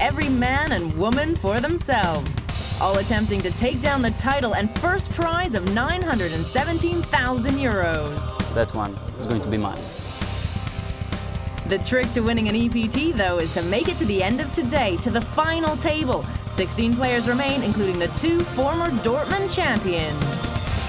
every man and woman for themselves, all attempting to take down the title and first prize of 917,000 euros. That one is going to be mine. The trick to winning an EPT, though, is to make it to the end of today, to the final table. 16 players remain, including the 2 former Dortmund champions.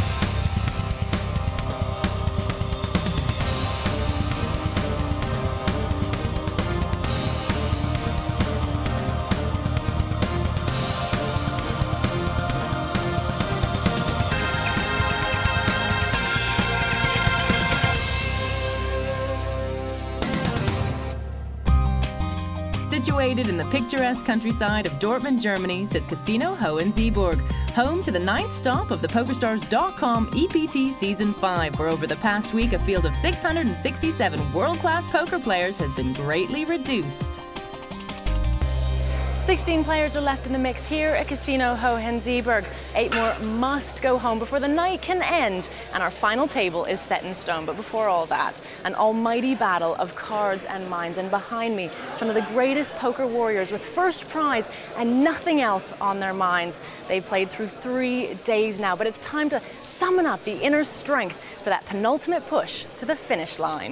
Situated in the picturesque countryside of Dortmund, Germany, sits Casino Hohenzollern, home to the 9th stop of the PokerStars.com EPT Season 5, where over the past week a field of 667 world-class poker players has been greatly reduced. 16 players are left in the mix here at Casino Hohenzollern. 8 more must go home before the night can end, and our final table is set in stone. But before all that, an almighty battle of cards and minds, and behind me, some of the greatest poker warriors with first prize and nothing else on their minds. They've played through 3 days now, but it's time to summon up the inner strength for that penultimate push to the finish line.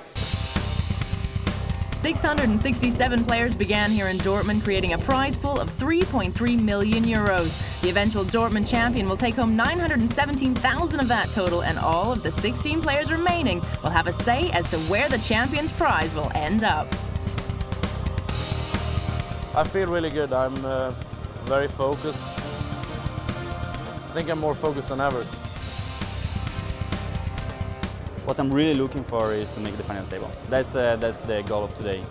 667 players began here in Dortmund, creating a prize pool of 3.3 million euros. The eventual Dortmund champion will take home 917,000 of that total, and all of the 16 players remaining will have a say as to where the champion's prize will end up. I feel really good. I'm very focused. I think I'm more focused than ever. What I'm really looking for is to make the final table. That's the goal of today.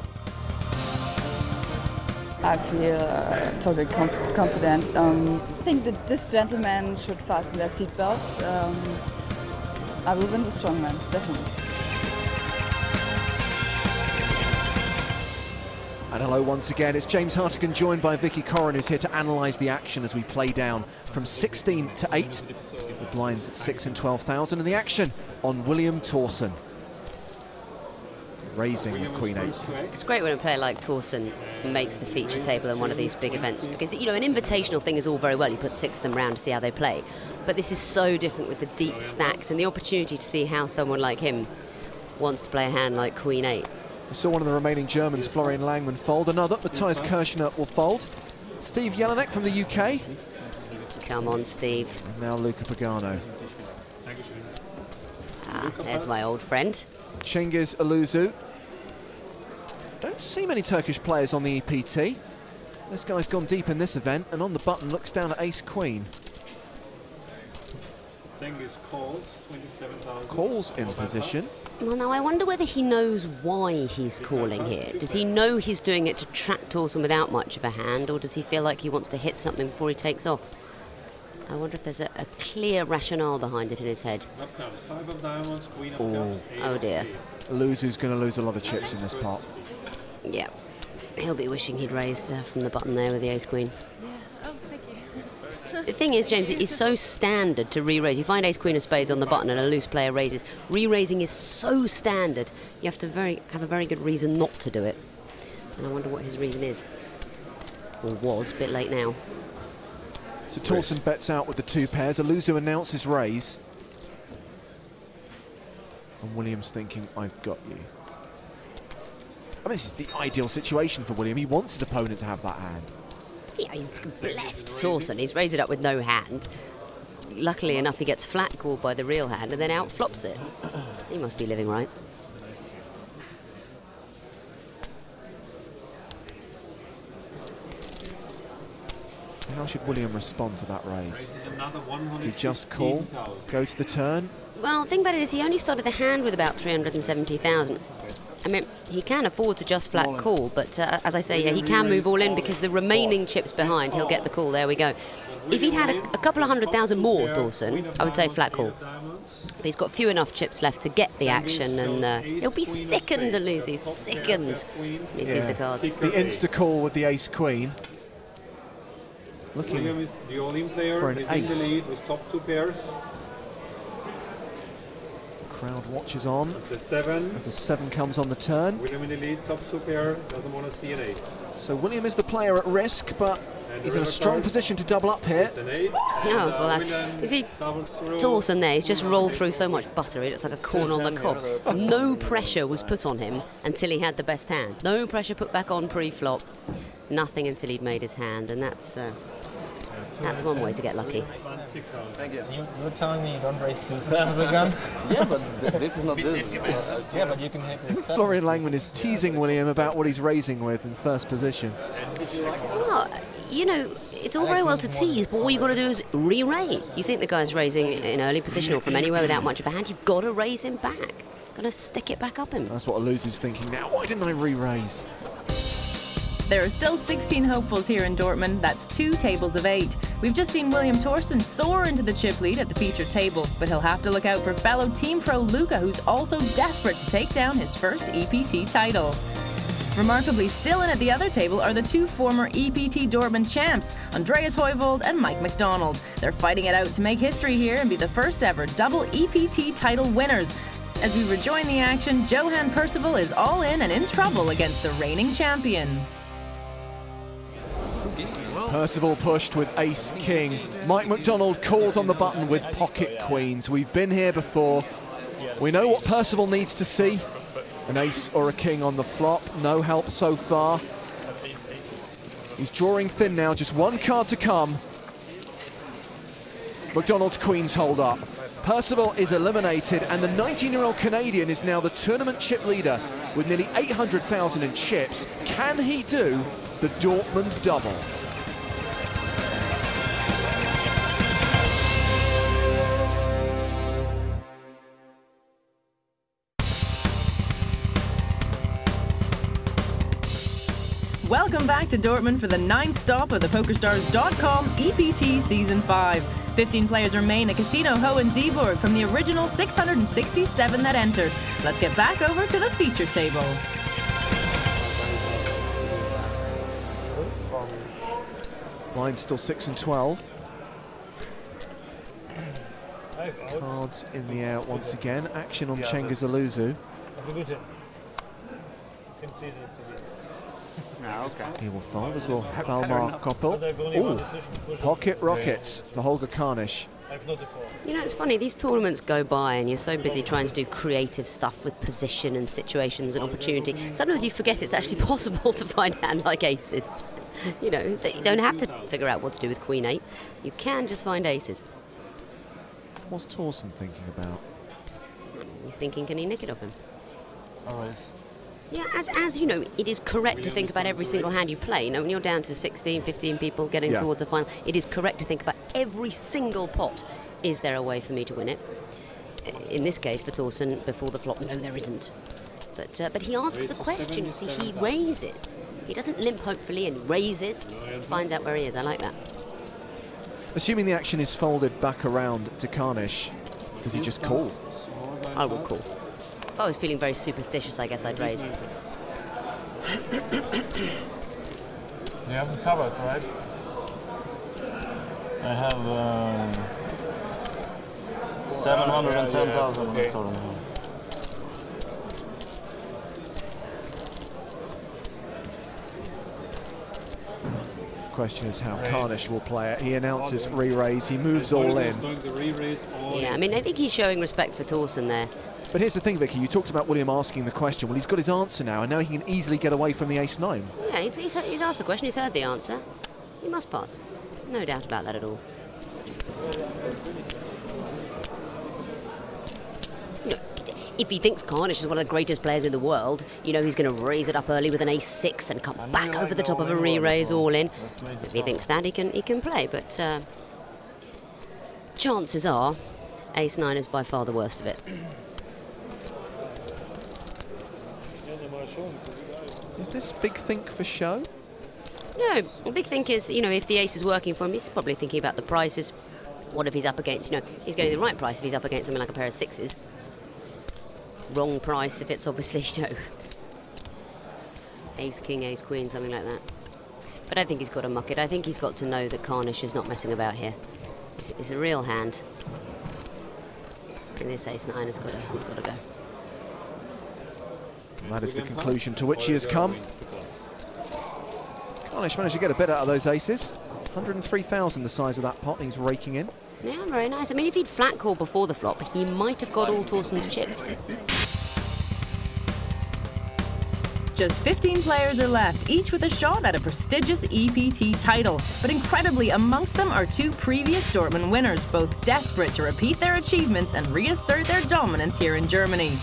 I feel totally confident. I think that this gentleman should fasten their seatbelts. I will win the strongman, definitely. And hello once again, it's James Hartigan joined by Coren, who's here to analyse the action as we play down from 16 to 8, with blinds at 6 and 12,000, and the action on William Thorsen, raising with Queen 8. It's great when a player like Thorsen makes the feature table in one of these big events, because, you know, an invitational thing is all very well, you put 6 of them round to see how they play, but this is so different with the deep stacks and the opportunity to see how someone like him wants to play a hand like Queen 8. We saw one of the remaining Germans, Florian Langmann, fold. Another, Matthias Kirschner, will fold. Steve Jelinek from the UK. Come on, Steve. And now Luca Pagano. Ah, there's my old friend. Cengiz Aluzu. Don't see many Turkish players on the EPT. This guy's gone deep in this event, and on the button looks down at ace-queen. Cengiz calls, 27,000. Calls in position. Well, now I wonder whether he knows why he's calling here. Does he know he's doing it to trap Thorsen without much of a hand, or does he feel like he wants to hit something before he takes off? I wonder if there's a clear rationale behind it in his head. Up comes 5 of diamonds, queen of cups, Oh dear. Aluzu's going to lose a lot of chips in this pot. Yeah. He'll be wishing he'd raised from the button there with the ace-queen. The thing is, James, it is so standard to re-raise. You find ace-queen of spades on the button and a loose player raises. Re-raising is so standard, you have to have a very good reason not to do it. And I wonder what his reason is. Or was, a bit late now. So Thorsen bets out with the 2 pairs. Aluzu announces raise. And William's thinking, I've got you. I mean, this is the ideal situation for William. He wants his opponent to have that hand. Yeah, he's blessed Thorsen. He's raised it up with no hand. Luckily enough, he gets flat called by the real hand and then outflops it. He must be living right. How should William respond to that raise? Does he just call, go to the turn? Well, the thing about it is he only started the hand with about 370,000. I mean, he can afford to just flat call, but as I say, yeah, he can move all in because the remaining chips behind, he'll get the call. There we go. If he'd had a couple of 100,000 more, Thorsen, I would say flat call. But he's got few enough chips left to get the action, and he'll be sickened to lose. He's sickened. He sees the cards. The insta-call with the ace-queen. Looking William is the all-in player, for an is ace. in the lead with top 2 pairs. Crowd watches on. It's a 7. As a 7 comes on the turn. William in the lead, top 2 pair, doesn't want to see an 8. So William is the player at risk, but And he's in a strong position to double up here. It's an 8. Oh, well, that's... You see, Dawson there, he's just rolled through so much butter, he looks like a corn on the cob. No pressure was put on him until he had the best hand. No pressure put back on pre-flop. Nothing until he'd made his hand, and that's one way to get lucky. Thank you. You're telling me you don't raise 2 sevens again? Yeah, but this is not this. Yeah, but you can hit it. Florian Langman is teasing William about what he's raising with in first position. Well, you know, it's all very well to tease, but all you've got to do is re-raise. You think the guy's raising in early position or from anywhere without much of a hand, you've got to raise him back. Got to stick it back up him. That's what a loser's thinking now. Why didn't I re-raise? There are still 16 hopefuls here in Dortmund. That's 2 tables of 8. We've just seen William Thorsen soar into the chip lead at the feature table, but he'll have to look out for fellow team pro Luca, who's also desperate to take down his first EPT title. Remarkably, still in at the other table are the 2 former EPT Dortmund champs, Andreas Heuvold and Mike McDonald. They're fighting it out to make history here and be the first ever double EPT title winners. As we rejoin the action, Johan Percival is all in and in trouble against the reigning champion. Percival pushed with ace-king. Mike McDonald calls on the button with pocket queens. We've been here before. We know what Percival needs to see. An ace or a king on the flop. No help so far. He's drawing thin now, just 1 card to come. McDonald's queens hold up. Percival is eliminated, and the 19-year-old Canadian is now the tournament chip leader with nearly 800,000 in chips. Can he do the Dortmund double? Welcome back to Dortmund for the 9th stop of the PokerStars.com EPT Season 5. 15 players remain at Casino Hohenzollern from the original 667 that entered. Let's get back over to the feature table. Line still 6 and 12. Cards in the air once again. Action on Cengiz-Aluzu. He will fold as well. Valmar Koppel. Ooh, pocket rockets for Holger Karnisch. You know, it's funny, these tournaments go by and you're so busy trying to do creative stuff with position and situations and opportunity. Sometimes you forget it's actually possible to find a hand like aces. You know, you don't have to figure out what to do with Queen 8. You can just find aces. What's Thorsen thinking about? He's thinking, can he nick it off him? Always. Yeah, as you know, it is correct to think about every single hand you play. You know, when you're down to 16, 15 people getting towards the final, it is correct to think about every single pot. Is there a way for me to win it? In this case, for Thorsen, before the flop, no, there isn't. But he asks the question, you see, he raises. He doesn't limp, hopefully, and raises, finds out where he is. I like that. Assuming the action is folded back around to Karnisch, does he just call? I would call. If I was feeling very superstitious, I guess I'd raise. You haven't covered, right? I have 710,000 on the total. Question is how Karnisch will play it. He announces re-raise, he moves all in. Yeah, I mean, I think he's showing respect for Thorsen there. But here's the thing, Vicky, you talked about William asking the question. Well, he's got his answer now, and now he can easily get away from the ace-9. Yeah, he's asked the question, he's heard the answer. He must pass. No doubt about that at all. You know, if he thinks Karnisch is one of the greatest players in the world, you know he's going to raise it up early with an ace-6 and come back over the top of a re-raise all in. If he thinks that, he can play, but chances are ace-9 is by far the worst of it. Is this big think for show? No, the big think is, you know, if the ace is working for him, he's probably thinking about the prices. What if he's up against, you know, he's getting the right price if he's up against something like a pair of 6s. Wrong price if it's obviously, you know, ace, king, ace, queen, something like that. But I think he's got to muck it. I think he's got to know that Karnisch is not messing about here. It's a real hand. And this ace-9 has got to go. And that is the conclusion to which he has come. Cornish managed to get a bit out of those aces. 103,000 the size of that pot he's raking in. Yeah, very nice. I mean, if he'd flat called before the flop, he might have got all Torsten's chips. Just 15 players are left, each with a shot at a prestigious EPT title. But incredibly, amongst them are two previous Dortmund winners, both desperate to repeat their achievements and reassert their dominance here in Germany.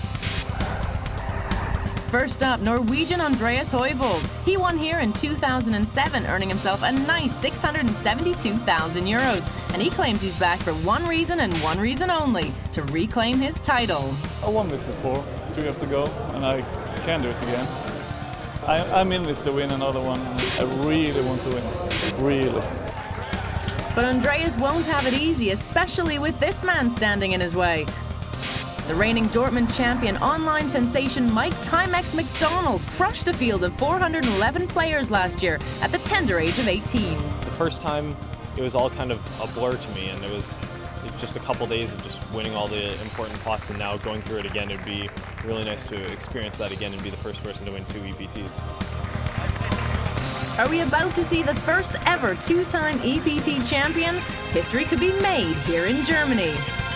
First up, Norwegian Andreas Højvold. He won here in 2007, earning himself a nice 672,000 euros. And he claims he's back for one reason and one reason only, to reclaim his title. I won this before, 2 years ago, and I can do it again. I'm in this to win another one, and I really want to win, really. But Andreas won't have it easy, especially with this man standing in his way. The reigning Dortmund champion, online sensation Mike Timex McDonald crushed a field of 411 players last year at the tender age of 18. The first time, it was all kind of a blur to me, and it was just a couple days of just winning all the important pots, and now going through it again, it would be really nice to experience that again and be the first person to win 2 EPTs. Are we about to see the first ever 2-time EPT champion? History could be made here in Germany.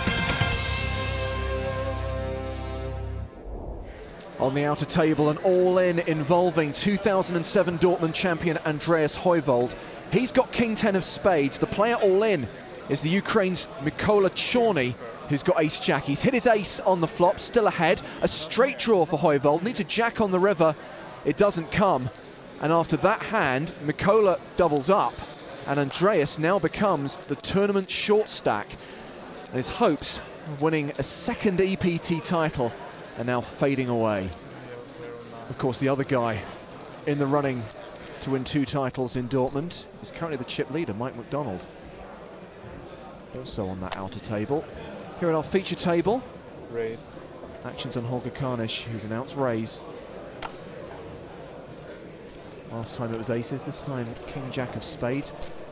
On the outer table, an all-in involving 2007 Dortmund champion Andreas Højvold. He's got King 10 of spades. The player all-in is the Ukraine's Mykola Chorny, who's got ace-jack. He's hit his ace on the flop, still ahead. A straight draw for Højvold. Needs a jack on the river. It doesn't come. And after that hand, Mykola doubles up, and Andreas now becomes the tournament short stack. And his hopes of winning a second EPT title are now fading away. Of course, the other guy in the running to win 2 titles in Dortmund is currently the chip leader, Mike McDonald. Also on that outer table. Here at our feature table, Raise. actions on Holger Karnish, who's announced raise. Last time it was aces, this time King Jack of spades.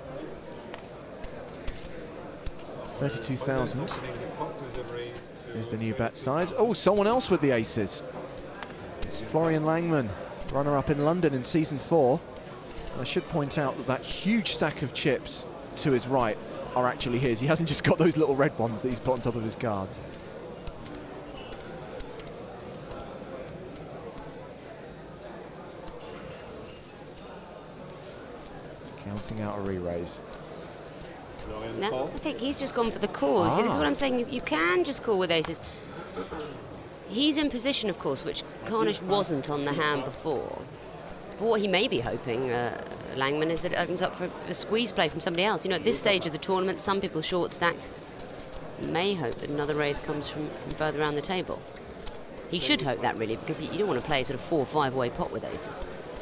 32,000 is the new bet size. Oh, someone else with the aces. It's Florian Langman, runner-up in London in season 4. And I should point out that that huge stack of chips to his right are actually his. He hasn't just got those little red ones that he's put on top of his cards. Counting out a re-raise. No, I think he's just gone for the call. See, this is what I'm saying. You can just call with aces. He's in position, of course, which Karnish wasn't on the hand before. But what he may be hoping, Langman, is that it opens up for a squeeze play from somebody else. You know, at this stage of the tournament, some people short-stacked may hope that another raise comes from further around the table. He should hope that, really, because you don't want to play a sort of 4- or 5-way pot with aces.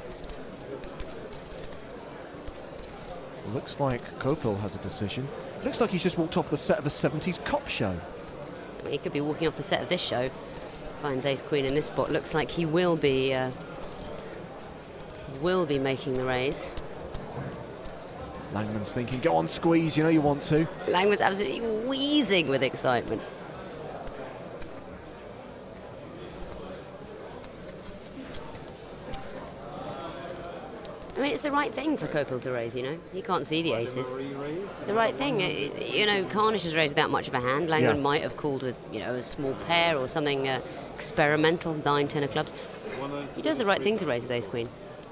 Looks like Kopil has a decision. Looks like he's just walked off the set of a 70s cop show. He could be walking off the set of this show. Finds ace-queen in this spot. Looks like he will be making the raise. Langman's thinking, go on, squeeze, you know you want to. Langman's absolutely wheezing with excitement. I mean, it's the right thing for Kopil to raise, you know. He can't see the aces. It's the right thing. You know, Karnish has raised without much of a hand. Langman might have called with, you know, a small pair or something experimental, 9, 10 of clubs. He does the right thing to raise with ace-queen.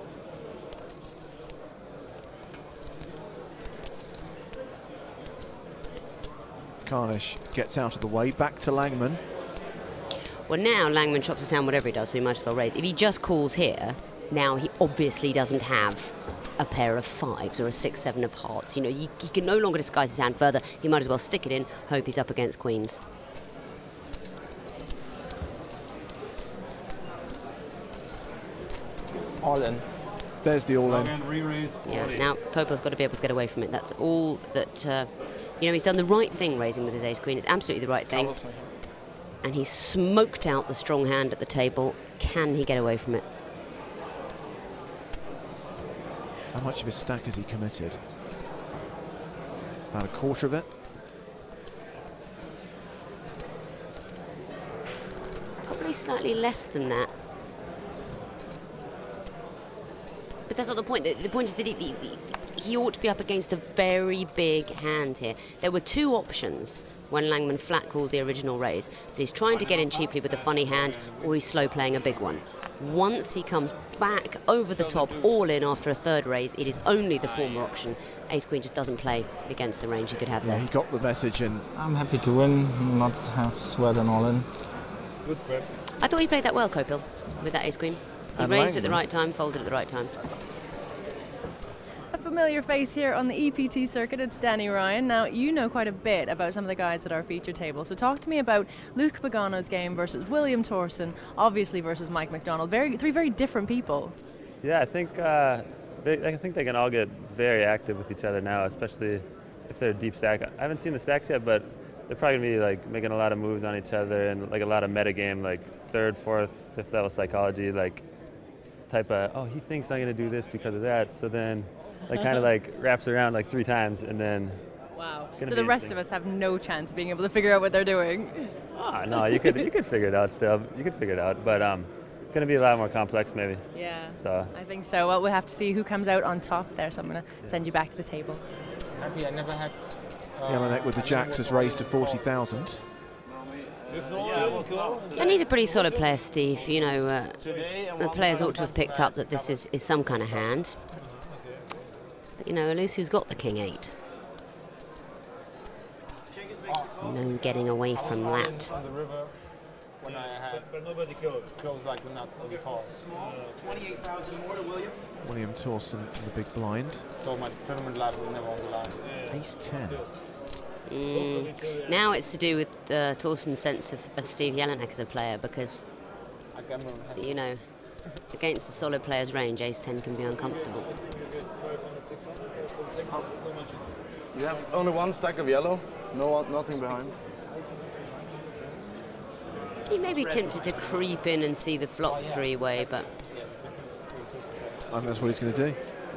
Karnish gets out of the way, back to Langman. Well, now Langman chops his hand whatever he does, so he might as well raise. If he just calls here, now he obviously doesn't have a pair of 5s or a 6, 7 of hearts. You know, he can no longer disguise his hand further. He might as well stick it in, hope he's up against queens. All in. There's the all in. Yeah, now Kopil's got to be able to get away from it. That's all that, you know, he's done the right thing raising with his ace-queen. It's absolutely the right thing. And he's smoked out the strong hand at the table. Can he get away from it? How much of his stack has he committed? About a quarter of it. slightly less than that. But that's not the point. The point is that he ought to be up against a very big hand here. There were two options when Langman flat called the original raise. But he's trying to get in cheaply with a funny hand, or he's slow playing a big one. Once he comes back over the top, all in after a third raise, it is only the former option. Ace-Queen just doesn't play against the range he could have there. He got the message, and I'm happy to win, not have sweat and all in. Good grab. I thought he played that well, Kopil, with that Ace-Queen. He And raised at the Langman. right time, folded at the right time. A familiar face here on the EPT circuit, it's Danny Ryan. Now, you know quite a bit about some of the guys at our feature table, so talk to me about Luke Pagano's game versus William Thorsen, obviously versus Mike McDonald. Three very different people. Yeah, I think they can all get very active with each other now, especially if they're deep stack. I haven't seen the stacks yet, but they're probably going to be like making a lot of moves on each other and like a lot of metagame, like third, fourth, fifth level psychology, like type of, oh, he thinks I'm going to do this because of that, so then like kind of like wraps around like 3 times and then. Wow. So the rest of us have no chance of being able to figure out what they're doing. Ah, no, you could figure it out still. You could figure it out, but going to be a lot more complex maybe. Yeah. So I think so. Well, we'll have to see who comes out on top there. So I'm going to send you back to the table. Happy I never had. Jelinek with the jacks has raised to 40,000. And he's a pretty solid player, Steve. You know, the players ought to have picked up that this is some kind of hand. But, you know, Elusu's got the King 8. No getting away from that. When I had, but nobody closed like the nuts before. 28,000 more to William. William Thorsen in the big blind. So my tournament line was never on the line. Ace 10. Now it's to do with Thorsen's sense of Steve Jelinek as a player, because, you know, against a solid player's range, Ace 10 can be uncomfortable. You have only one stack of yellow, nothing behind. He may be tempted to creep in and see the flop three-way, but I think that's what he's going to do.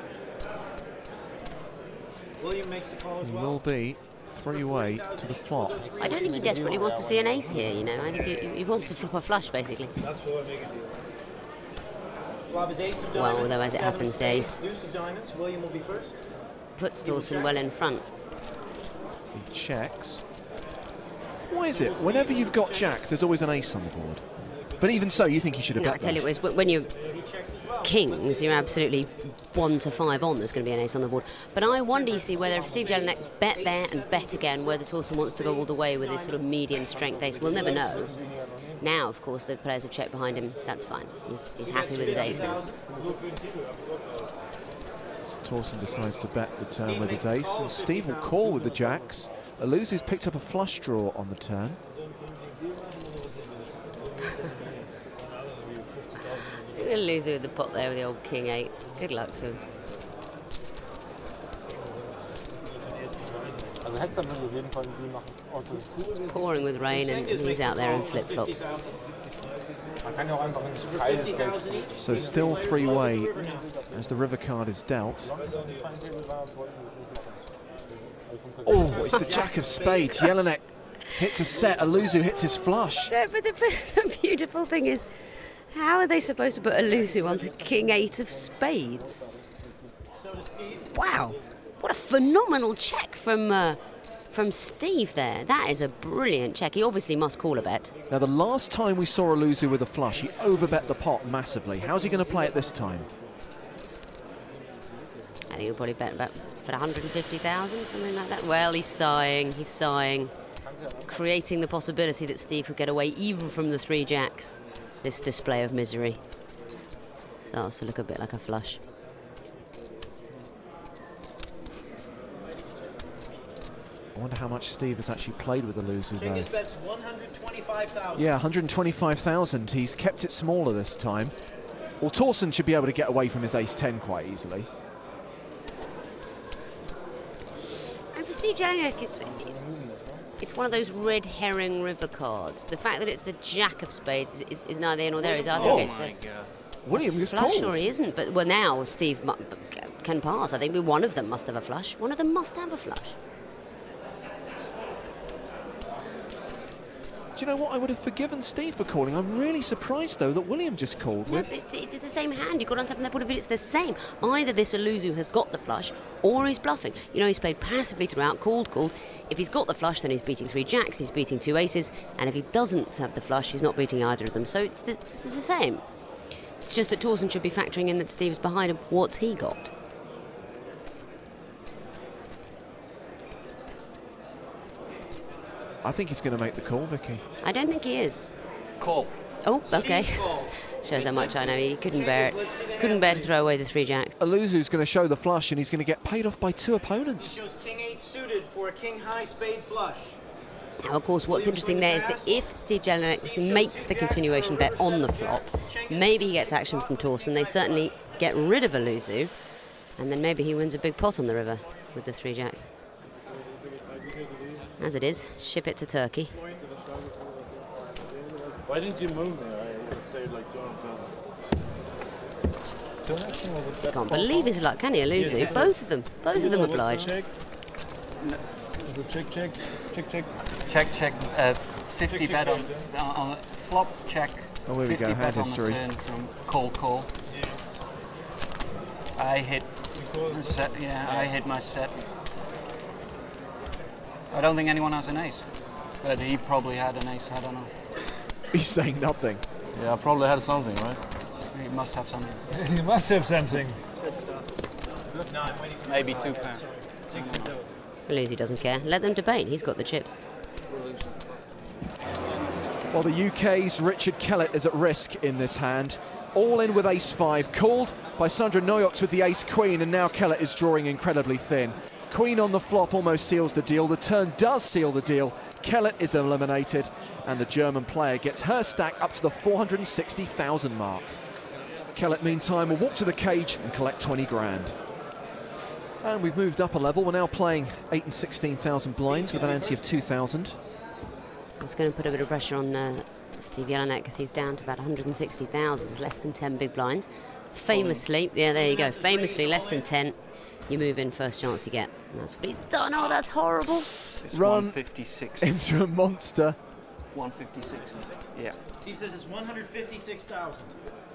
William makes the call as He well. will be three-way to the flop. I don't think he desperately wants to see an ace here, you know. I think he wants to flop a flush, basically. That's what I make it do. Flop is ace of Well, diamonds. although as it happens, days Deuce of diamonds. William will be first. puts Thorsen well in front. He checks. Why is it? Whenever you've got jacks, there's always an ace on the board. But even so, you think he should have No, I bet tell that. you, it's when you're kings, you're absolutely 1 to 5 on. There's going to be an ace on the board. But I wonder, you see, whether if Steve Jelinek bet there and bet again, whether Thorsen wants to go all the way with this sort of medium strength ace. We'll never know. Now, of course, the players have checked behind him. That's fine. He's happy with his ace now. Thorsen decides to bet the turn with his ace, and Steve will call with the jacks. Elusu's picked up a flush draw on the turn. He's going to lose with the pot there with the old King 8. Good luck to him. Pouring with rain, and he's out there in flip-flops. So still three-way as the river card is dealt. Oh, it's the jack of spades. Jelinek hits a set, Elusu hits his flush. No, but the beautiful thing is, how are they supposed to put Elusu on the King 8 of spades? Wow, what a phenomenal check from Steve there. That is a brilliant check. He obviously must call a bet. Now, the last time we saw Elusu with a flush, he overbet the pot massively. How's he going to play it this time? I think he'll probably bet about 150,000, something like that. Well, he's sighing, creating the possibility that Steve could get away even from the 3 jacks. This display of misery starts to look a bit like a flush. I wonder how much Steve has actually played with Elusu King though. bets 125,000. Yeah, 125,000. He's kept it smaller this time. Well, Thorsen should be able to get away from his ace-10 quite easily. And for Steve Jelinek, it's one of those red herring river cards. The fact that it's the jack of spades is neither here nor there. He's either against the William is flush called. or he isn't. But well, now Steve can pass. I think one of them must have a flush. One of them must have a flush. Do you know what? I would have forgiven Steve for calling. I'm really surprised, though, that William just called with... It's the same hand. You've got on something that point of view. It's the same. Either this Aluzu has got the flush or he's bluffing. You know, he's played passively throughout, called. If he's got the flush, then he's beating 3 jacks, he's beating 2 aces, and if he doesn't have the flush, he's not beating either of them. So it's the same. It's just that Torsten should be factoring in that Steve's behind him. What's he got? I think he's going to make the call, Vicky. I don't think he is. Call. Oh, okay. Shows how much I know. He couldn't bear it. Couldn't bear to throw away the 3 jacks. Aluzu's going to show the flush, and he's going to get paid off by 2 opponents. He shows king 8 suited for a king high spade flush. Now, of course, what's interesting there is that if Steve Jelinek makes the continuation bet on the flop, maybe he gets action from Torsten. They certainly get rid of Aluzu, and then maybe he wins a big pot on the river with the 3 jacks. As it is, ship it to Turkey. Why didn't you move me? I saved like 200,000. Can't believe his luck, can he, Aluzu? Both of them obliged. Check. 50 bet on flop, check. Oh, here we go, hand history. Call. I hit my set, I hit my set. I don't think anyone has an ace, but he probably had an ace, I don't know. He's saying nothing. Yeah, I probably had something, right? He must have something. He must have something. Maybe 2 pounds. Aluzu doesn't care. Let them debate. He's got the chips. Well, the UK's Richard Kellett is at risk in this hand. All in with ace-5, called by Sandra Noyox with the ace-queen, and now Kellett is drawing incredibly thin. Queen on the flop almost seals the deal. The turn does seal the deal. Kellett is eliminated, and the German player gets her stack up to the 460,000 mark. Kellett, meantime, will walk to the cage and collect 20 grand. And we've moved up a level. We're now playing 8 and 16,000 blinds with an ante of 2,000. It's going to put a bit of pressure on Steve Jelinek because he's down to about 160,000. There's less than 10 big blinds. Famously, yeah, there you go. Famously, less than 10. You move in first chance you get. And that's what he's done. Oh, that's horrible. It's Run 156. into a monster. 156. Yeah. Steve says it's 156,000.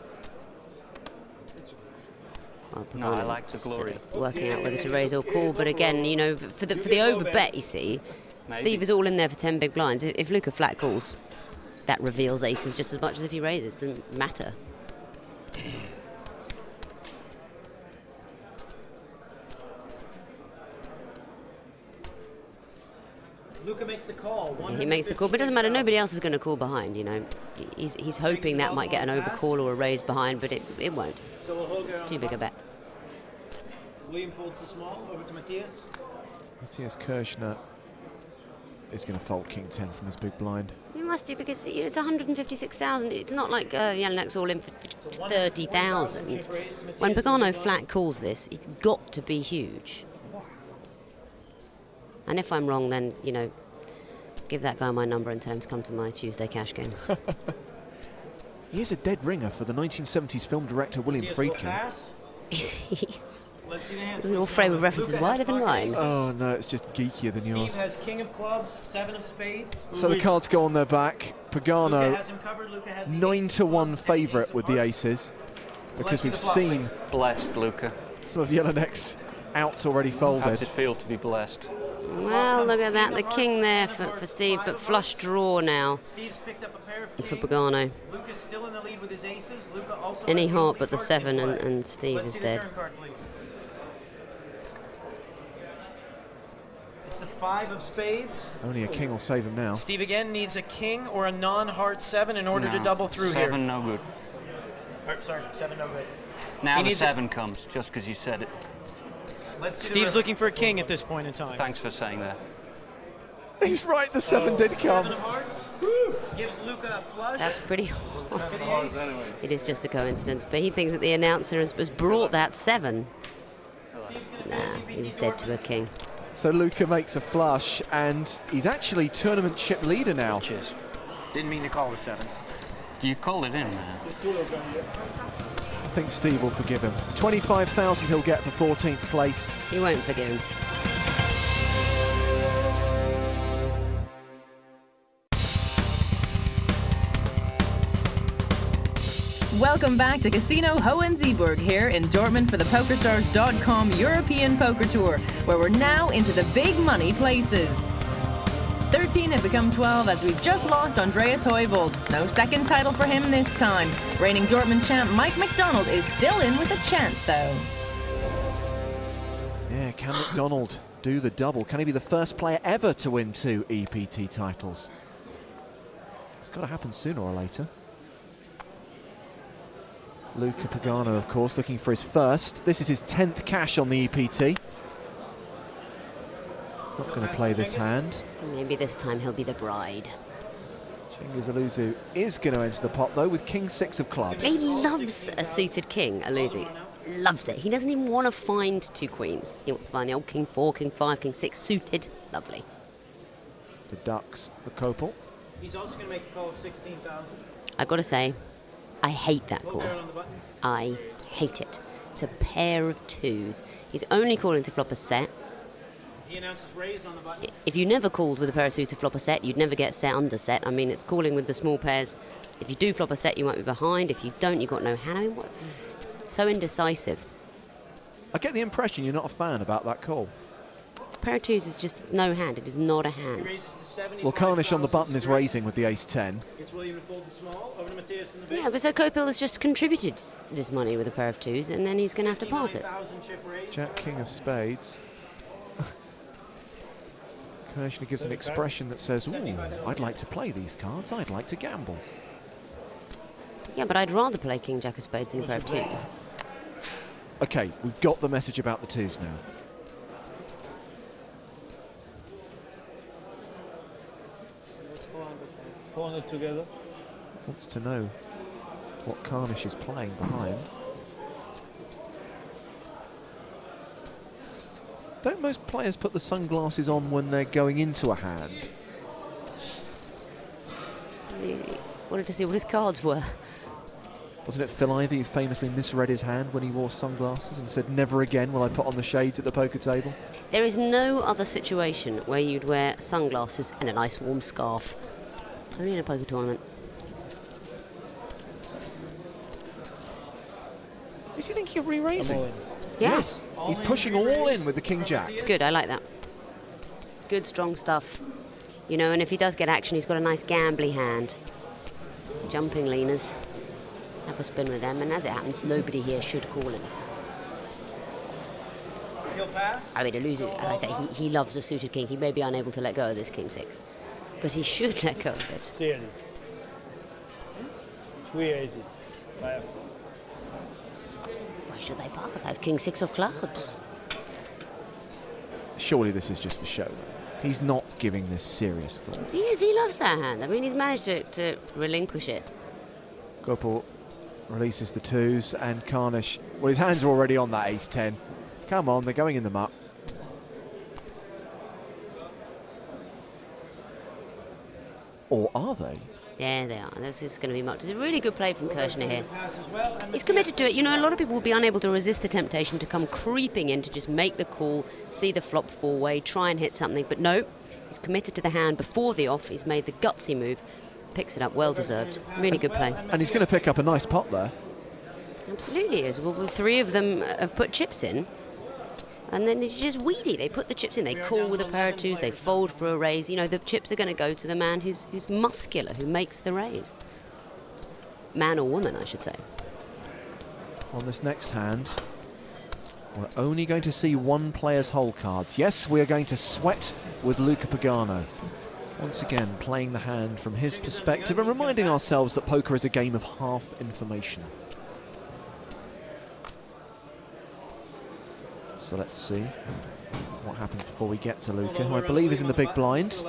Well, No, I like the glory. Working out whether to raise or call, but again, you know, for the over bet, you see, Maybe. Steve is all in there for 10 big blinds. If Luca flat calls, that reveals aces just as much as if he raises. Doesn't matter. Luca makes the call. He makes the call, but it doesn't matter. Nobody else is going to call behind. You know, he's hoping that might get an overcall or a raise behind, but it won't. It's too big a bet. William folds the small over to Matthias. Matthias Kirchner is going to fold king 10 from his big blind. You must do, because it's 156,000. It's not like Jelinek's all in for 30,000. When Pagano flat calls this, it's got to be huge. And if I'm wrong, then, you know, give that guy my number and tell him to come to my Tuesday cash game. He is a dead ringer for the 1970s film director William Friedkin. Is he? Your frame of reference is wider than mine. Oh no, it's just geekier than yours. Steve has king of clubs, 7 of spades. So the cards go on their back. Pagano, Luca has him covered. Luca has the 9-1 favourite with the aces, because we've seen Blessed, Luca. some of Jelinek's outs already folded. How does it feel to be blessed? Well, look at that, the king there for Steve, but flush draw now Steve's picked up a pair of for kings. Pagano. Luca's still in the lead with his aces. Luca also Any has heart the but the card 7, in play. and Steve Let's is see dead. The turn card, please. It's the 5 of spades. Only a king will save him now. Steve again needs a king or a non-heart 7 in order to double through 7 here. no good. Sorry, 7 no good. Now He the needs 7 comes, just because you said it. Steve's looking for a king at this point in time. Thanks for saying that. He's right, the 7 did come. 7 of hearts. Gives Luca a flush. That's pretty It is just a coincidence, but he thinks that the announcer has brought that 7. Nah, he was dead to a king. So Luca makes a flush, and he's actually tournament chip leader now. Cheers. Didn't mean to call the 7. You call it in, man. I think Steve will forgive him. 25,000 he'll get for 14th place. He won't forgive him. Welcome back to Casino Hohenzollernberg here in Dortmund for the PokerStars.com European Poker Tour, where we're now into the big money places. 13 have become 12 as we've just lost Andreas Heuvold. No second title for him this time. Reigning Dortmund champ Mike McDonald is still in with a chance, though. Yeah, can McDonald do the double? Can he be the first player ever to win 2 EPT titles? It's got to happen sooner or later. Luca Pagano, of course, looking for his first. This is his 10th cash on the EPT. Not going to play this hand. Maybe this time he'll be the bride. Cengiz Aluzu is going to enter the pot, though, with King 6 of clubs. He loves a suited king, Aluzu. Loves it. He doesn't even want to find 2 queens. He wants to find the old King 4, King 5, King 6 suited. Lovely. The ducks for Kopel. He's also going to make a call of 16,000. I've got to say, I hate that call. I hate it. It's a pair of 2s. He's only calling to flop a set. He announces raise on the button. If you never called with a pair of 2s to flop a set, you'd never get set under set. I mean, it's calling with the small pairs. If you do flop a set, you might be behind. If you don't, you've got no hand. I mean, what? So indecisive. I get the impression you're not a fan about that call. A pair of 2s is just it's no hand. It is not a hand. Well, Carnish on the button is raising with the ace-10. Yeah, but so Kopel has just contributed this money with a pair of 2s, and then he's going to have to pass it. Jack King of spades. Carnish gives an expression that says, ooh, I'd like to play these cards, I'd like to gamble. Yeah, but I'd rather play King Jack of spades than a pair of 2s. Okay, we've got the message about the 2s now. Corner together. Wants to know what Carnish is playing behind. Don't most players put the sunglasses on when they're going into a hand? He wanted to see what his cards were. Wasn't it Phil Ivey who famously misread his hand when he wore sunglasses and said, never again will I put on the shades at the poker table? There is no other situation where you'd wear sunglasses and a nice warm scarf. Only in a poker tournament. Is he thinking of re-raising? Yeah. Yes, he's pushing all in with the King Jack. It's good, I like that. Good, strong stuff. You know, and if he does get action, he's got a nice gambly hand. Jumping leaners. Have a spin with them, and as it happens, nobody here should call him. I mean, Aluzu, as I say, he loves a suited king. He may be unable to let go of this King 6, but he should let go of it. 380. Why should they pass? I have King 6 of clubs. Surely this is just a show. He's not giving this serious thought. He is, he loves that hand. I mean, he's managed to relinquish it. Kopel releases the 2s, and Carnish, well, his hands are already on that ace-10. Come on, they're going in the muck. Or are they? Yeah, they are. This is going to be much. It's a really good play from Kirshner here. He's committed to it. You know, a lot of people will be unable to resist the temptation to come creeping in to just make the call, see the flop four-way, try and hit something. But no, he's committed to the hand before the off. He's made the gutsy move. Picks it up, well deserved. Really good play. And he's going to pick up a nice pot there. Absolutely is. Well, 3 of them have put chips in. And then it's just weedy. They put the chips in, they call with a pair of 2s, they fold for a raise. You know, the chips are going to go to the man who's muscular, who makes the raise. Man or woman, I should say. On this next hand, we're only going to see one player's hole cards. Yes, we are going to sweat with Luca Pagano. Once again, playing the hand from his perspective and reminding ourselves that poker is a game of half information. So let's see what happens before we get to Luca, who I believe is in the big blind.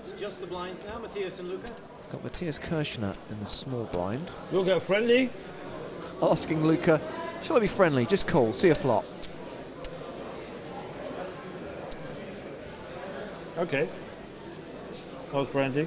Got Matthias Kirshner in the small blind. Luca, friendly? Asking Luca, shall I be friendly? Just call, see a flop. Okay. I was friendly.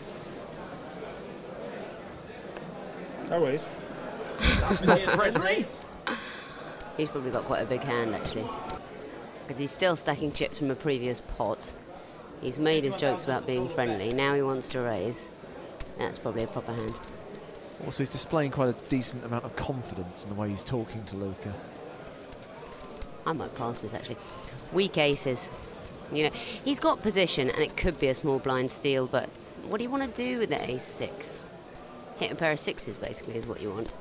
I raise. That's not friendly. He's probably got quite a big hand, actually. Because he's still stacking chips from a previous pot. He's made his jokes about being friendly. Now he wants to raise. That's probably a proper hand. Also, he's displaying quite a decent amount of confidence in the way he's talking to Luca. I might pass this, actually. Weak aces. You know, he's got position, and it could be a small blind steal, but what do you want to do with the ace-6? Hit a pair of sixes, basically, is what you want.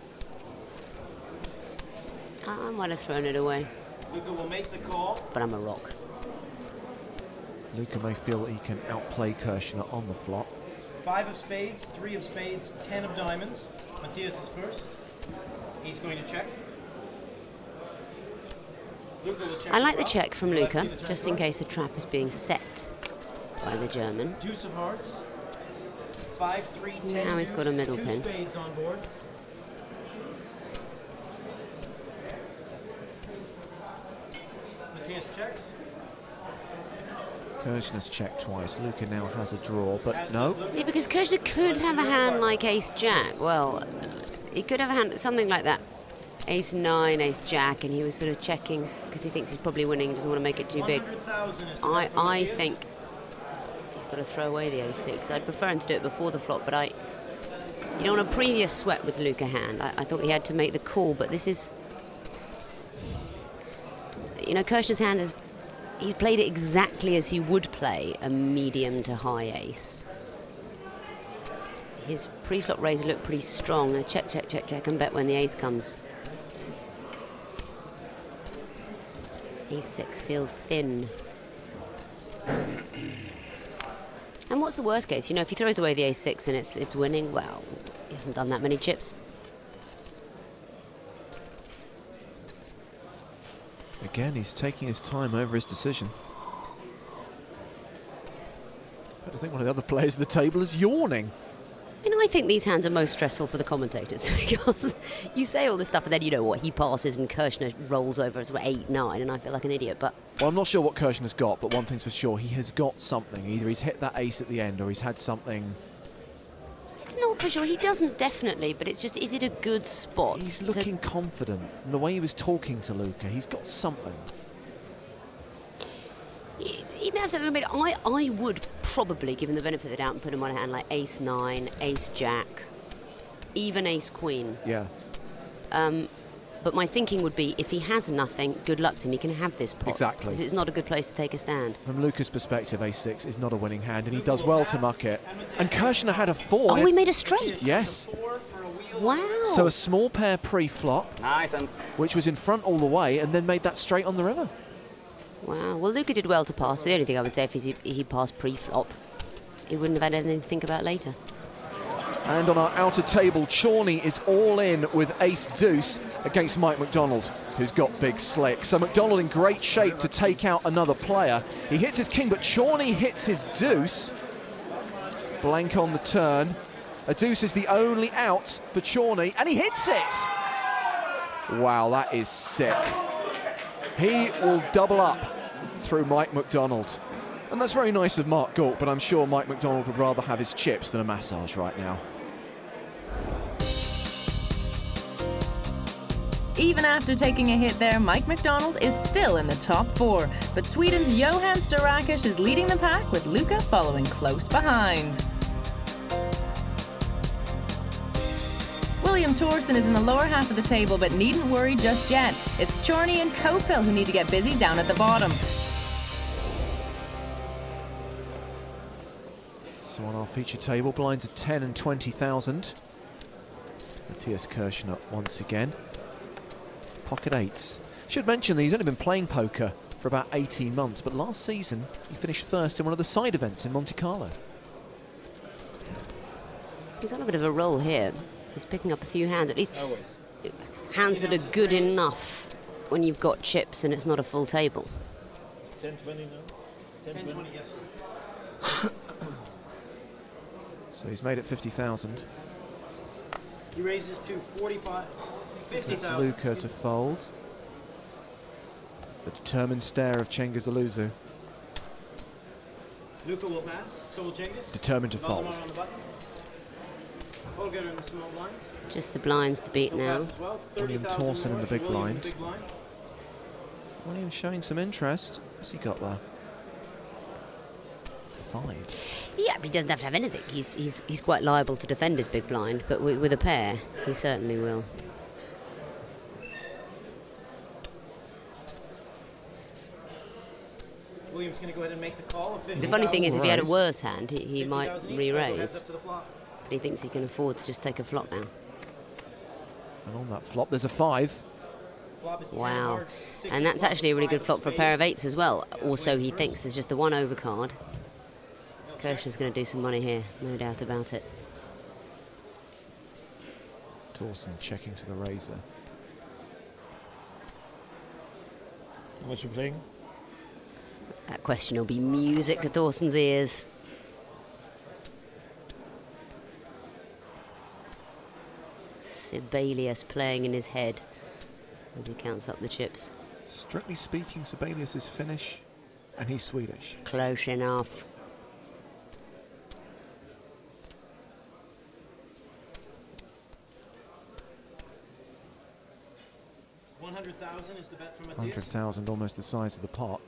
I might have thrown it away. Luca will make the call. But I'm a rock. Luca may feel he can outplay Kirshner on the flop. 5 of spades, 3 of spades, 10 of diamonds. Matthias is first. He's going to check. Luca will check. I like the check from Luca, just in case a trap is being set by the German. Deuce of hearts. 5, 3, 10. Now he's got a middle pin. 2 spades on board. Matthias checks. Kirshner's checked twice. Luca now has a draw, but no. Yeah, because Kirshner could have a hand like ace-jack. Well, he could have a hand, something like that. Ace-9, ace-jack, and he was sort of checking because he thinks he's probably winning, doesn't want to make it too big. I think he's got to throw away the ace-6. I'd prefer him to do it before the flop, but you know, on a previous sweat with Luca hand, I thought he had to make the call, but this is... You know, Kirshner's hand is... He played it exactly as he would play a medium to high ace. His pre-flop raise looked pretty strong. A check, check, check, check, and bet when the ace comes. Ace-6 feels thin. And what's the worst case? You know, if he throws away the ace-6 and it's winning, well, he hasn't done that many chips. Again, he's taking his time over his decision. But I think one of the other players at the table is yawning. You know, I think these hands are most stressful for the commentators because you say all this stuff and then you know what, he passes and Kirshner rolls over as 8-9 and I feel like an idiot, but... Well, I'm not sure what Kirshner's got, but one thing's for sure, he has got something. Either he's hit that ace at the end or he's had something... It's not for sure, he doesn't definitely, but it's just, is it a good spot? He's looking confident. And the way he was talking to Luca, he's got something. He may have something, but I would probably give him the benefit of the doubt and put him on a hand like ace-9, ace-jack, even ace-queen. Yeah. But my thinking would be, if he has nothing, good luck to him, he can have this pot. Exactly. Because it's not a good place to take a stand. From Luca's perspective, ace-6 is not a winning hand, and he does well to muck it. And Kirshner had a 4. Oh, he made a straight? Yes. Wow. So a small pair pre-flop, Nice. which was in front all the way, and then made that straight on the river. Wow. Well, Luca did well to pass. The only thing I would say if he passed pre-flop, he wouldn't have had anything to think about later. And on our outer table, Chorney is all in with ace-deuce against Mike McDonald, who's got big slick. So McDonald in great shape to take out another player. He hits his king, but Chorney hits his deuce. Blank on the turn. A deuce is the only out for Chorney, and he hits it! Wow, that is sick. He will double up through Mike McDonald. And that's very nice of Mark Gauck, but I'm sure Mike McDonald would rather have his chips than a massage right now. Even after taking a hit there, Mike McDonald is still in the top 4. But Sweden's Johan Starakish is leading the pack with Luca following close behind. William Thorsen is in the lower half of the table, but needn't worry just yet. It's Chorney and Kopil who need to get busy down at the bottom. So on our feature table, blinds are 10 and 20,000. Matthias Kirshner once again. Pocket 8s. Should mention that he's only been playing poker for about 18 months, but last season he finished first in one of the side events in Monte Carlo. He's on a bit of a roll here. He's picking up a few hands, at least hands that are good enough when you've got chips and it's not a full table. 10-20 now? 10-20, yes. So he's made it 50,000. He raises to 45, 50,000. That's Luca to fold. The determined stare of Cengiz Aluzu. Luca will pass. So will Cengiz. Determined to fold. On the button. Holger in the small blind. Just the blinds to beat now. Well. William Thorsen in the big blind. William showing some interest. What's he got there? 5. Yeah, but he doesn't have to have anything. He's quite liable to defend his big blind, but with a pair, he certainly will. William's going to go ahead and make the call. The funny thing is, if he had a worse hand, he might re-raise. But he thinks he can afford to just take a flop now. And on that flop, there's a 5. Wow. And that's actually a really good flop for a pair of 8s as well. Also, he thinks there's just the 1 overcard. Kirschner's going to do some money here, no doubt about it. Dawson checking to the razor. How much you playing? That question will be music to Dawson's ears. Sibelius playing in his head as he counts up the chips. Strictly speaking, Sibelius is Finnish and he's Swedish. Close enough. $100,000 is the bet from Matthias. 100,000, almost the size of the pot.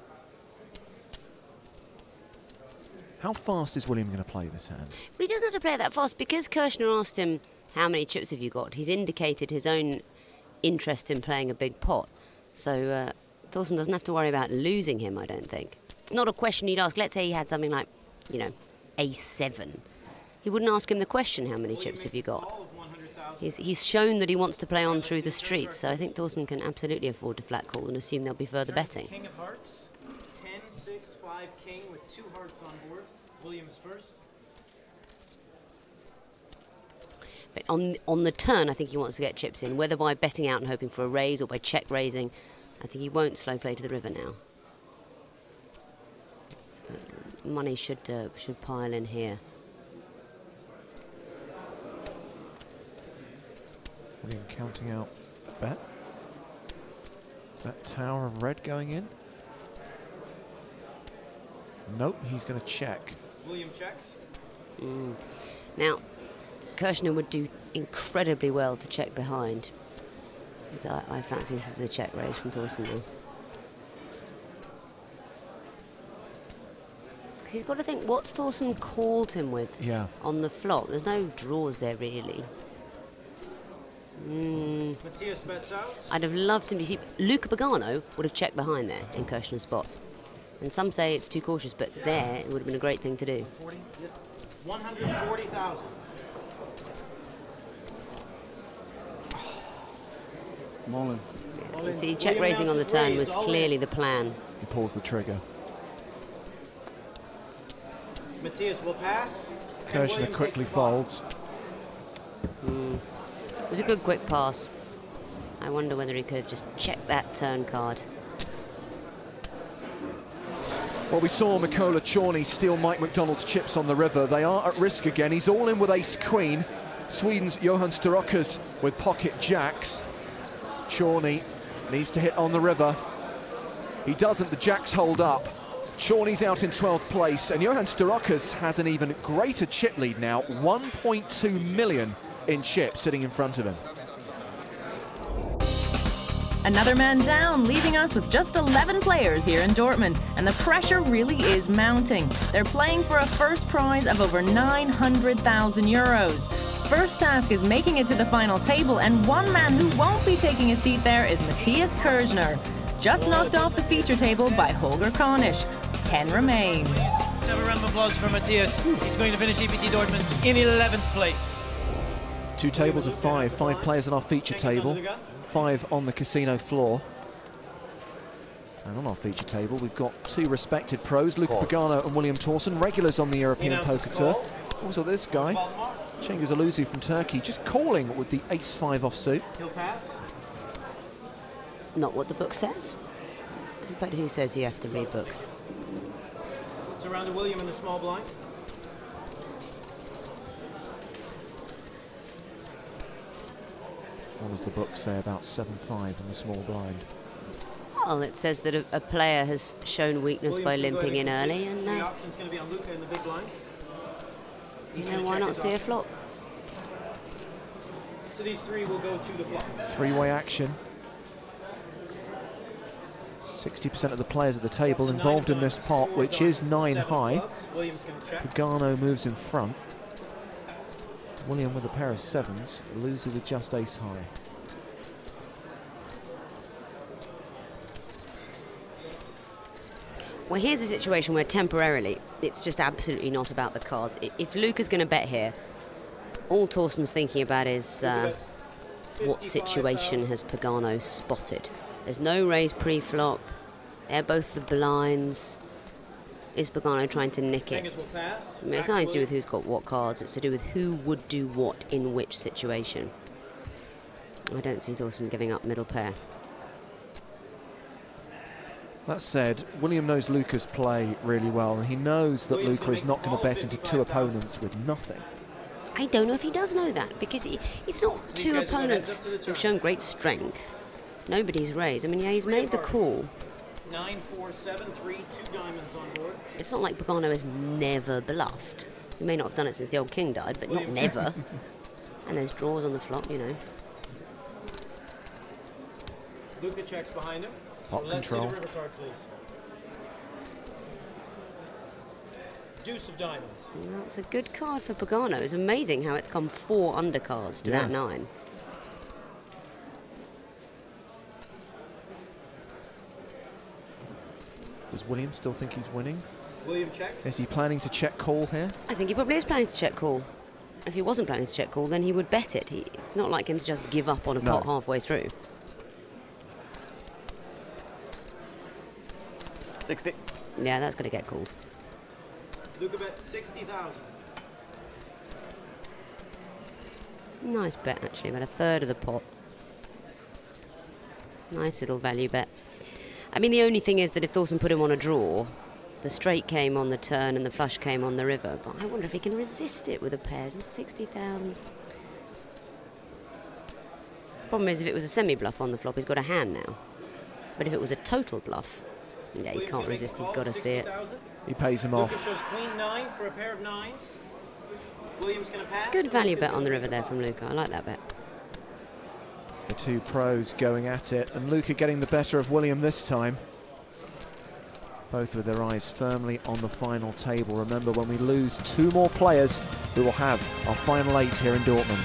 How fast is William going to play this hand? But he doesn't have to play it that fast because Kirschner asked him, how many chips have you got? He's indicated his own interest in playing a big pot. So Dawson doesn't have to worry about losing him, I don't think. It's not a question he'd ask. Let's say he had something like, you know, A7. He wouldn't ask him the question, how many chips have you got? He's shown that he wants to play on through the streets, so I think Dawson can absolutely afford to flat call and assume there'll be further betting. King of hearts, 10, 6, 5, king with 2 hearts on board. Williams first. But on the turn, I think he wants to get chips in, whether by betting out and hoping for a raise or by check raising. I think he won't slow play to the river now. Money should pile in here. William counting out a bet. Is that tower of red going in? Nope, he's going to check. William checks. Now, Kirschner would do incredibly well to check behind. So I fancy this is a check raise from Dawson now. Because he's got to think, what's Dawson called him with on the flop? There's no draws there, really. Matthias bets out. I'd have loved to see. Luca Pagano would have checked behind there in Kirschner's spot. And some say it's too cautious, but there it would have been a great thing to do. 140,000. Mullen. You see, check raising on the turn was clearly the plan. He pulls the trigger. Matthias will pass. Kirschner quickly folds. It was a good quick pass. I wonder whether he could have just checked that turn card. Well, we saw Mikola Chorny steal Mike McDonald's chips on the river. They are at risk again. He's all in with ace-queen. Sweden's Johan Sterokas with pocket jacks. Chorny needs to hit on the river. He doesn't, the jacks hold up. Chorny's out in 12th place, and Johan Sterokas has an even greater chip lead now, 1.2 million in chips sitting in front of him. Another man down, leaving us with just 11 players here in Dortmund, and the pressure really is mounting. They're playing for a first prize of over 900,000 euros. First task is making it to the final table, and one man who won't be taking a seat there is Matthias Kirschner, just knocked off the feature table by Holger Konisch. 10 remain. Let's have a round of applause for Matthias. He's going to finish EPT Dortmund in 11th place. 2 tables of 5 players on our feature table, 5 on the casino floor. And on our feature table, we've got 2 respected pros, Luca Pagano and William Thorsen, regulars on the European Poker Tour. Also this guy, Cengiz Aluzi from Turkey, just calling with the ace-5 offsuit. He'll pass. Not what the book says. But who says you have to read books? It's around to William in the small blind. What does the book say about 7-5 in the small blind? Well, it says that a player has shown weakness by limping in early, and the option's going to be on Luca in the big blind. You know, why not see a flop? So these 3 will go to the flop. 3-way action. 60% of the players at the table involved in this pot, which is 9 high. Pagano moves in front. William with a pair of 7s, loser with just ace high. Well, here's a situation where temporarily it's just absolutely not about the cards. If Luca's going to bet here, all Torsten's thinking about is what situation has Pagano spotted. There's no raise pre-flop. They're both the blinds. Is Pagano trying to nick it? I mean, it's nothing to do with who's got what cards. It's to do with who would do what in which situation. I don't see Thorsten giving up middle pair. That said, William knows Luca's play really well, and he knows that Luca is not going to bet into 2 opponents with nothing. I don't know if he does know that, because it's not 2 opponents who've shown great strength. Nobody's raised. I mean, yeah, he's made the call. 9, 4, 7, 3, 2 diamonds on board. It's not like Pagano has never bluffed. He may not have done it since the old king died, but not never. And there's draws on the flop, you know. Luca checks behind him. Pot control. Let's see the river card, please. Deuce of diamonds. Well, that's a good card for Pagano. It's amazing how it's come 4 undercards to that 9. Does William still think he's winning? William checks. Is he planning to check call here? I think he probably is planning to check call. If he wasn't planning to check call, then he would bet it. It's not like him to just give up on a pot halfway through. 60. Yeah, that's going to get called. Luca bets 60,000. Nice bet, actually, about 1/3 of the pot. Nice little value bet. I mean, the only thing is that if Thorsten put him on a draw, the straight came on the turn and the flush came on the river. But I wonder if he can resist it with a pair. Just 60,000. Problem is, if it was a semi-bluff on the flop, he's got a hand now. But if it was a total bluff, yeah, he can't resist. He's got to see it. He pays him off. Luca shows queen 9 for a pair of 9s. William's going to pass. Good value bet on the river there from Luca. I like that bet. The 2 pros going at it, and Luca getting the better of William this time. Both with their eyes firmly on the final table. Remember, when we lose 2 more players, we will have our final 8 here in Dortmund.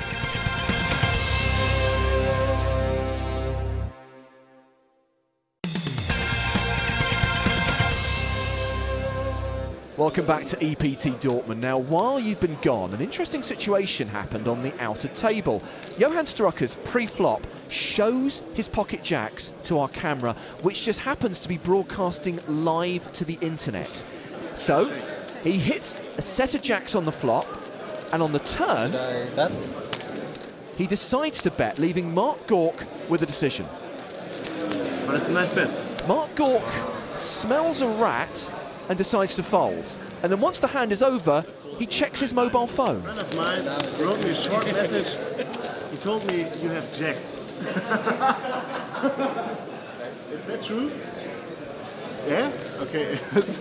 Welcome back to EPT Dortmund. Now, while you've been gone, an interesting situation happened on the outer table. Johann Strucker's pre-flop shows his pocket jacks to our camera, which just happens to be broadcasting live to the internet. So, he hits a set of jacks on the flop, and on the turn, he decides to bet, leaving Mark Gork with a decision. But it's a nice bet. Mark Gork smells a rat and decides to fold. And then once the hand is over, he checks his mobile phone. A friend of mine wrote me a short message. He told me you have jacks. Is that true? Yeah? Okay.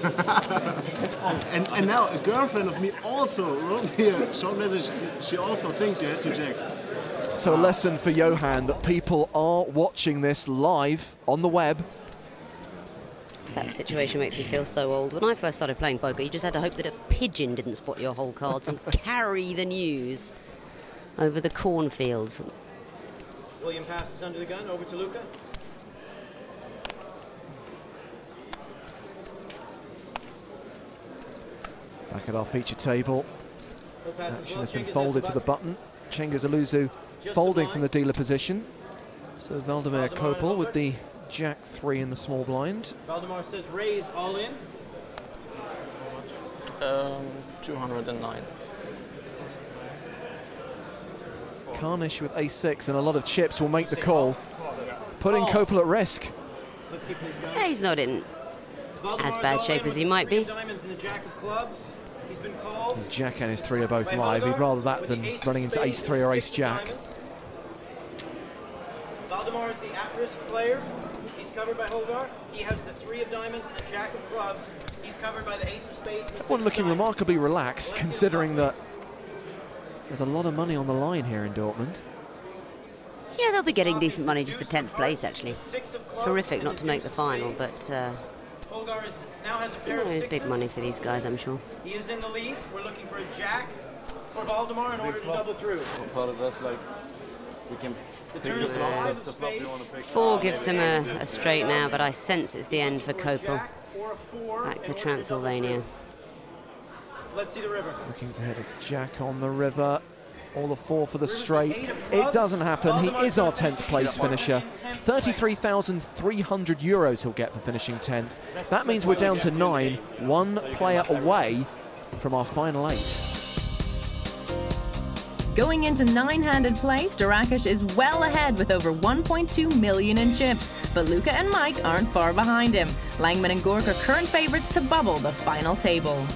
and now a girlfriend of me also wrote me a short message. She also thinks you have 2 jacks. So a lesson for Johann that people are watching this live on the web. That situation makes me feel so old. When I first started playing poker, you just had to hope that a pigeon didn't spot your whole cards and carry the news over the cornfields. William passes under the gun, over to Luca. Back at our feature table. Action has been folded to the button. Cengiz Aluzu folding from the dealer position. So Valdemar Kopel with the Jack 3 in the small blind. Valdemar says raise all in. 209. Carnish with ace-6 and a lot of chips will make the call, putting Kopel at risk. Let's see, please, Yeah, he's not in as bad shape as he might be. Diamonds and the jack of clubs. He's been called. His Jack and his 3 are both live. He'd rather that than running into ace-3 or ace-jack. Valdemar is the at-risk player. He's covered by Hogar. He has the 3 of diamonds and the jack of clubs. He's covered by the ace of spades. Everyone looking remarkably relaxed, considering that there's a lot of money on the line here in Dortmund. Yeah, they'll be getting decent money just for 10th place, actually. Terrific not to make the final, but it's big money for these guys, I'm sure. He is in the lead. We're looking for a jack for Valdemar in order to double through. Four gives him a straight now, but I sense it's the end for Kopel. Back to Transylvania. Let's see the river. Looking to hit his jack on the river. All the four for the straight. It doesn't happen. He is our 10th place finisher. 33,300 euros he'll get for finishing 10th. That means we're down to 9, one player away from our final 8. Going into 9-handed play, Storakic is well ahead with over 1.2 million in chips, but Luca and Mike aren't far behind him. Langman and Gork are current favourites to bubble the final table.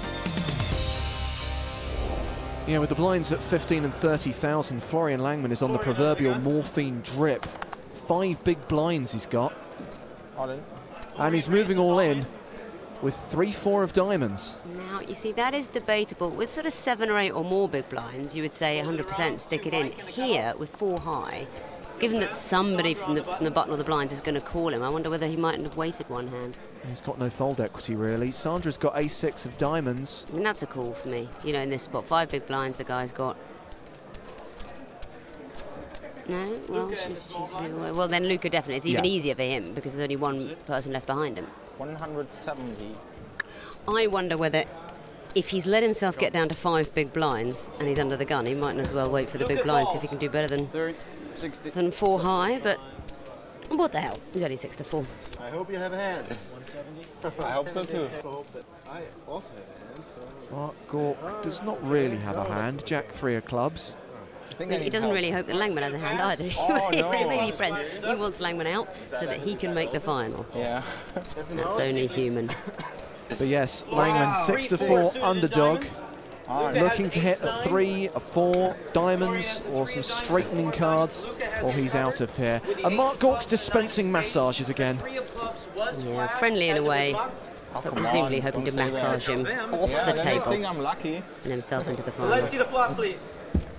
Yeah, with the blinds at 15 and 30,000, Florian Langman is on the proverbial morphine drip. 5 big blinds he's got. All in. And he's moving all in with 3-4 of diamonds. Now, you see, that is debatable. With sort of 7 or 8 or more big blinds, you would say 100% stick it in. Here, with 4 high, given that somebody from the button or the blinds is going to call him, I wonder whether he mightn't have waited one hand. He's got no fold equity, really. Sandra's got A6 of diamonds. I mean, that's a call for me. You know, in this spot, 5 big blinds the guy's got. No? Well, well, then Luca definitely. It's even easier for him because there's only one person left behind him. 170. I wonder whether, if he's let himself get down to 5 big blinds and he's under the gun, he might as well wait for the big blinds, see if he can do better than 4 high, but what the hell? He's only 6 to 4. I hope you have a hand. 170. I hope so too. I hope that I also have a hand. So. Mark Gork does not really have a hand. Jack 3 of clubs. He doesn't really hope that Langman has a hand either. Oh, no. They may be friends. He wants Langman out so that he can make the final. Yeah. That's only human. But yes, Langman 6 to 4 underdog. Looking to hit a 3, a 4, diamonds, or some straightening cards, or he's out of here. And Mark Gork's dispensing massages again. Yeah, friendly in a way, but presumably hoping to massage him off the table and himself into the final. Let's see the flop, please.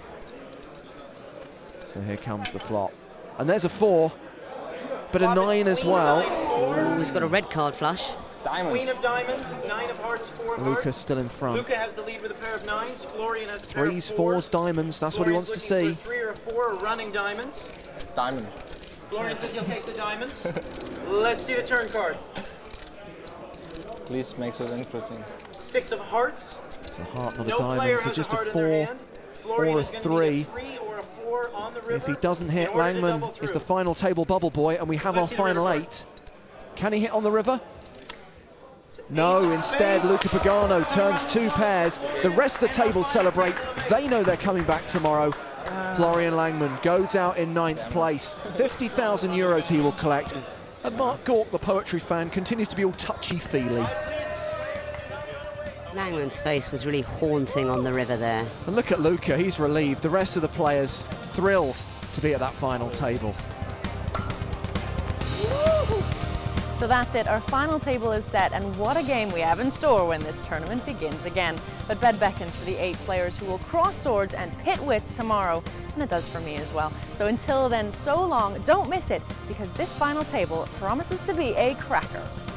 So here comes the flop. And there's a 4, but a 9 as well. Oh, he's got a red card flush. Queen of diamonds, 9 of hearts, 4 of Luca's hearts. still in front. Luca has the lead with a pair of 9s. Florian has a pair of 3s, 4s, diamonds. That's what he wants to see. 3 or 4 running diamonds. Diamond. Florian says he'll take the diamonds. Let's see the turn card. Please makes it interesting. 6 of hearts. It's a heart, not a diamond. So just a 4 or a 3. If he doesn't hit, Langman is the final table bubble boy, and we have our final 8. Can he hit on the river? No, instead Luca Pagano turns 2 pairs. The rest of the table celebrate. They know they're coming back tomorrow. Florian Langman goes out in 9th place. 50,000 euros he will collect. And Mark Gork, the poetry fan, continues to be all touchy-feely. Langman's face was really haunting on the river there. And look at Luca, he's relieved. The rest of the players thrilled to be at that final table. So that's it, our final table is set, and what a game we have in store when this tournament begins again. But bed beckons for the 8 players who will cross swords and pit wits tomorrow, and it does for me as well. So until then, so long, don't miss it, because this final table promises to be a cracker.